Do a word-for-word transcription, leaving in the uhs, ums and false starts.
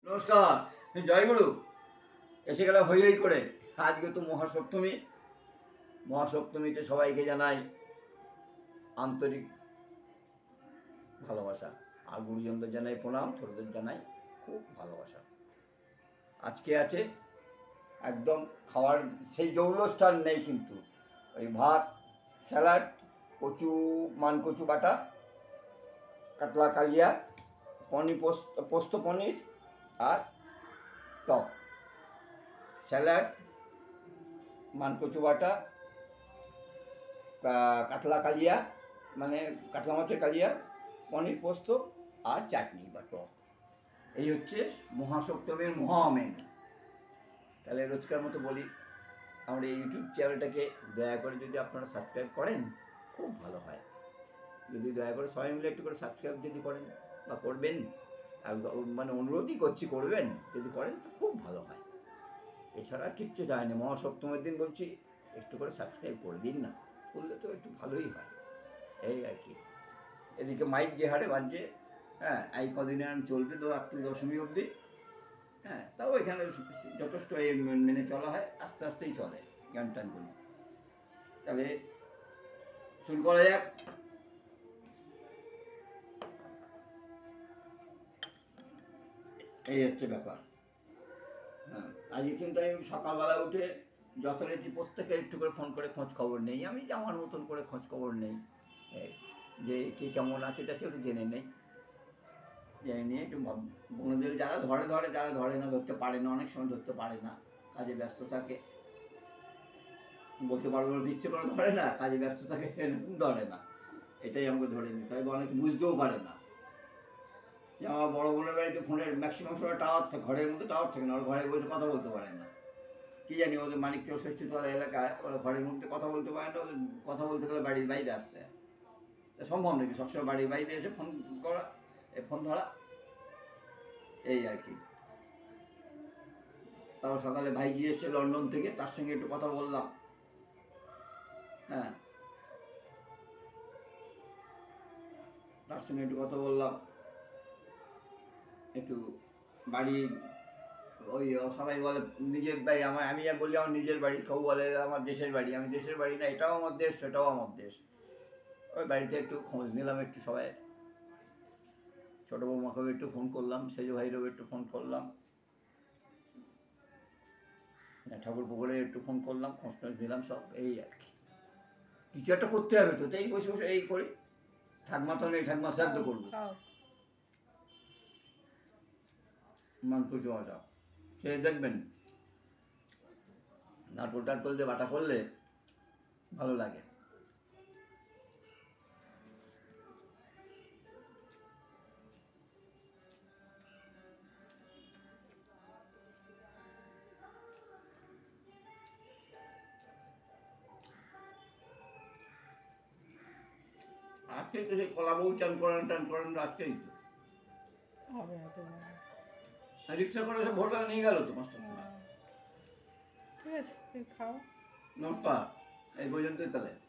নমস্কার, জয়গুরু। এসে গেলাম হই হই করে। আজকে তো মহাসপ্তমী। মহাসপ্তমীতে সবাইকে জানাই আন্তরিক ভালোবাসা, আর গুরুজনদের জানাই প্রণাম, ছোটদের জানাই খুব ভালোবাসা। আজকে আছে একদম খাওয়ার সেই জৌলস্থান নেই, কিন্তু ওই ভাত, স্যালাড, কচু, মান কচু বাটা, কাতলা কালিয়া, পনির পোস্ত পোস্ত পনির আর টক, স্যালাড, মানকচু বাটা, কাতলা কালিয়া মানে কাতলা মাছের কালিয়া, পনির পোস্ত আর চাটনি বা টক। এই হচ্ছে মহাসপ্তমীর মহামেন। তাহলে রোজকার মতো বলি, আমার এই ইউটিউব চ্যানেলটাকে দয়া করে যদি আপনারা সাবস্ক্রাইব করেন খুব ভালো হয়। যদি দয়া করে সবাই মিলে একটু করে সাবস্ক্রাইব যদি করেন বা করবেন, মানে অনুরোধই করছি, করবেন যদি করেন তো খুব ভালো হয়। এছাড়া আর কিচ্ছু চায় না। মহাসপ্তমীর দিন বলছি একটু করে সাবস্ক্রাইব করে দিন না, করলে তো একটু ভালোই হয়, এই আর কি। এদিকে মাইক যে হারে বাজছে, হ্যাঁ, এই কদিনে আর চলবে তো আপনি দশমী অবধি। হ্যাঁ, তাও এখানে যথেষ্ট এই মেনে চলা হয়, আস্তে আস্তেই চলে গান টানগুলো। তাহলে শুরু করা যাক। এই হচ্ছে ব্যাপার। হ্যাঁ, আজকে কিন্তু আমি সকালবেলা উঠে যথারীতি প্রত্যেকের একটু করে ফোন করে খোঁজ খবর নেই। আমি আমার মতন করে খোঁজ খবর নেই, যে কে কেমন আছে এটা একটু জেনে নেই। জেনে নিয়ে একটু বন্ধুদের যারা ধরে ধরে যারা ধরে না, ধরতে পারে না, অনেক সময় ধরতে পারে না, কাজে ব্যস্ত থাকে, বলতে পারবো না ইচ্ছে করে ধরে না, কাজে ব্যস্ত থাকে, সেরকম ধরে না। এটাই আমাকে ধরে নিতে হয়। অনেকে বুঝতেও পারে না যে আমার বড় বোনের বাড়িতে ফোনের ম্যাক্সিমাম সময় টাওয়ার থাকে, ঘরের মধ্যে টাওয়ার থাকে না, ওরা ঘরে বসে কথা বলতে পারে না। কী জানি ওদের মানিকচক ষষ্ঠীতলা এলাকায় ওরা ঘরের মধ্যে কথা বলতে পারে না, ওদের কথা বলতে গেলে বাড়ির বাইরে আসতে হয়। সম্ভব নাকি সবসময় বাড়ির বাইরে এসে ফোন করা, এ ফোন ধরা, এই আর কি। তারপর সকালে ভাইজি এসছে লন্ডন থেকে, তার সঙ্গে একটু কথা বললাম। হ্যাঁ, তার সঙ্গে একটু কথা বললাম, একটু বাড়ি ওই সবাই বলে নিজের বাড়ি, আমার আমি যা বলি আমার নিজের বাড়ি, কেউ বলে আমার দেশের বাড়ি, আমি দেশের বাড়ি না, এটাও আমার দেশ সেটাও আমার দেশ। ওই বাড়িতে একটু খোঁজ নিলাম, একটু সবাই, ছোটো বৌমাকেও একটু ফোন করলাম, সেজো ভাইরেও একটু ফোন করলাম, ঠাকুর পুকুরে একটু ফোন করলাম, খোঁজ টোঁজ নিলাম, সব এই আর কি। কিছু একটা করতে হবে তো, তাই বসে বসে এই করি। ঠাকমা তো নেই, ঠাকমা শ্রাদ্ধ করবো, মাংস চোয়াটা সে দেখবেন নারকোল টারকোল দিয়ে বাটা করলে ভালো লাগে। আজকে তো সেই কলা বউ চান করান টান করান আজকেই তো রিক্সা করে সব ভোরবেলা নিয়ে গেল তো পাঁচটার সময়। ঠিক আছে, তুই খাও। নমস্কার, এই পর্যন্তই তাহলে।